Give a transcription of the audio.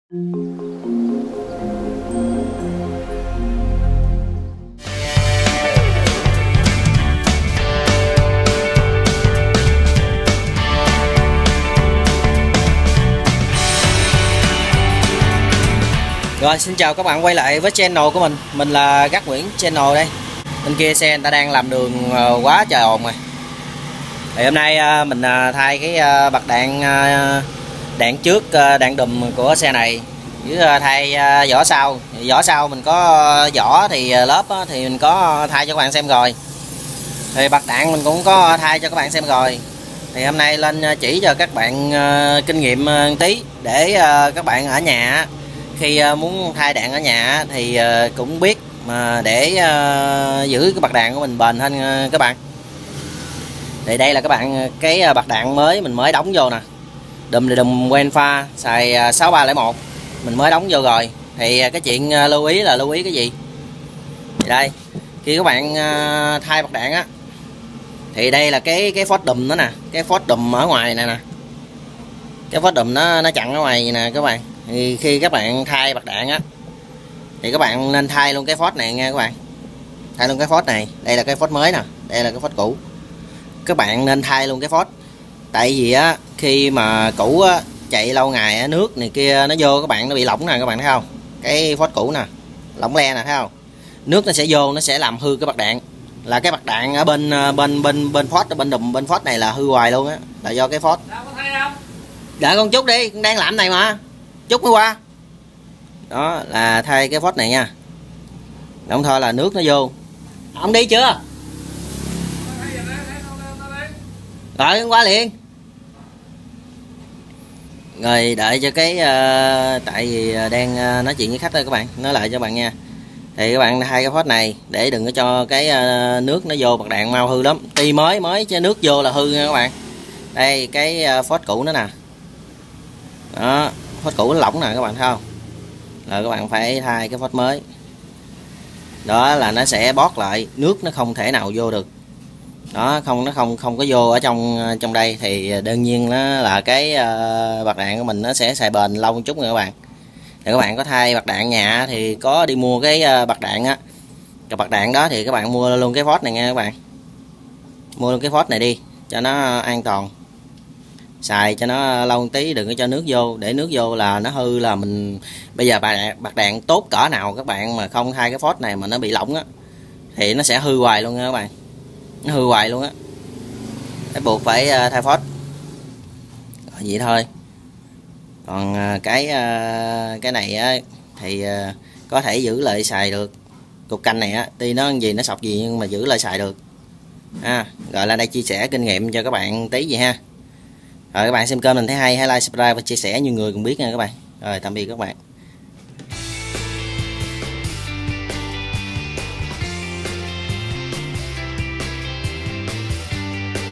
Rồi, xin chào các bạn quay lại với channel của mình là Gác Nguyễn Channel đây. Bên kia xe người ta đang làm đường quá trời ồn rồi. Thì hôm nay mình thay cái bạc đạn trước đạn đùm của xe này với thay vỏ sau. Vỏ sau mình có vỏ thì lớp thì mình có thay cho các bạn xem rồi. Thì bạc đạn mình cũng có thay cho các bạn xem rồi. Thì hôm nay lên chỉ cho các bạn kinh nghiệm tí để các bạn ở nhà khi muốn thay đạn ở nhà thì cũng biết mà để giữ cái bạc đạn của mình bền hơn các bạn. Thì đây là các bạn cái bạc đạn mới mình mới đóng vô nè. Đùm thì đùm Wenfa xài 6301 mình mới đóng vô rồi. Thì cái chuyện lưu ý cái gì? Thì đây, khi các bạn thay bạc đạn á thì đây là cái phốt đùm đó nè, cái phốt đùm ở ngoài này nè. Cái phốt đùm nó chặn ở ngoài nè các bạn. Thì khi các bạn thay bạc đạn á thì các bạn nên thay luôn cái phốt này nha các bạn. Thay luôn cái phốt này, đây là cái phốt mới nè, đây là cái phốt cũ. Các bạn nên thay luôn cái phốt. Tại vì á khi mà cũ á, chạy lâu ngày á, nước này kia nó vô các bạn nó bị lỏng nè các bạn thấy không? Cái phốt cũ nè, lỏng le nè thấy không? Nước nó sẽ vô nó sẽ làm hư cái bạc đạn. Là cái bạc đạn ở bên phốt ở bên đùm bên phốt này là hư hoài luôn á, là do cái phốt. Đợi con chút đi, con đang làm này mà. Chút mới qua. Đó là thay cái phốt này nha. Đồng thời là nước nó vô. Ông đi chưa? Rồi qua liền. Rồi đợi cho cái tại vì đang nói chuyện với khách thôi các bạn, nói lại cho bạn nha. Thì các bạn thay cái phốt này để đừng có cho cái nước nó vô bạc đạn mau hư lắm. Tuy mới chứ nước vô là hư nha các bạn. Đây cái phốt cũ nữa nè. Đó, phốt cũ nó lỏng nè các bạn thấy không? Là các bạn phải thay cái phốt mới. Đó là nó sẽ bót lại, nước nó không thể nào vô được. Đó, nó không có vô ở trong đây thì đương nhiên nó là cái bạc đạn của mình nó sẽ xài bền lâu một chút nha các bạn. Thì các bạn có thay bạc đạn nhà thì có đi mua cái bạc đạn á. Cái bạc đạn đó thì các bạn mua luôn cái phốt này nha các bạn. Mua luôn cái phốt này đi cho nó an toàn. Xài cho nó lâu một tí, đừng có cho nước vô, để nước vô là nó hư là mình. Bây giờ bạc đạn tốt cỡ nào các bạn mà không thay cái phốt này mà nó bị lỏng á thì nó sẽ hư hoài luôn nha các bạn. Nó hư hoài luôn á. Bắt buộc phải thay phốt. Rồi vậy thôi. Còn cái này á thì có thể giữ lại xài được. Cục canh này á tuy nó gì nó sọc gì nhưng mà giữ lại xài được. Gọi là đây chia sẻ kinh nghiệm cho các bạn tí vậy ha. Rồi các bạn xem kênh mình thấy hay, hãy like, subscribe và chia sẻ nhiều người cùng biết nha các bạn. Rồi tạm biệt các bạn.